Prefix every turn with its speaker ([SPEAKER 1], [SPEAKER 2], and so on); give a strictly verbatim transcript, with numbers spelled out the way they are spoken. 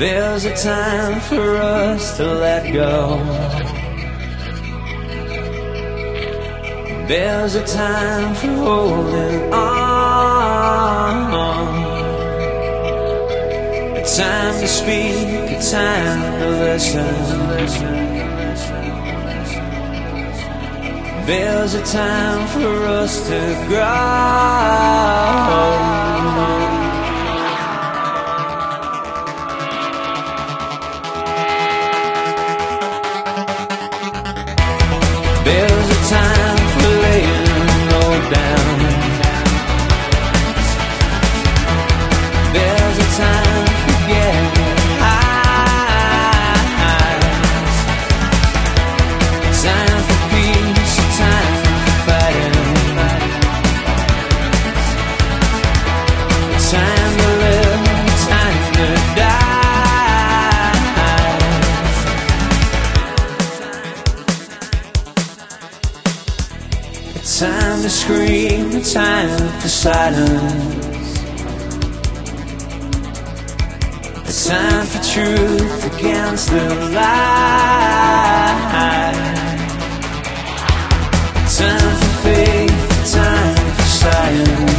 [SPEAKER 1] There's a time for us to let go. There's a time for holding on. A time to speak, a time to listen. There's a time for us to grow. There's a time for laying low down. There's a time for getting high. A time for peace, a time for fighting. A time to live, a time to die. Time to scream, a time for silence. A time for truth against the lie. A time for faith, a time for science.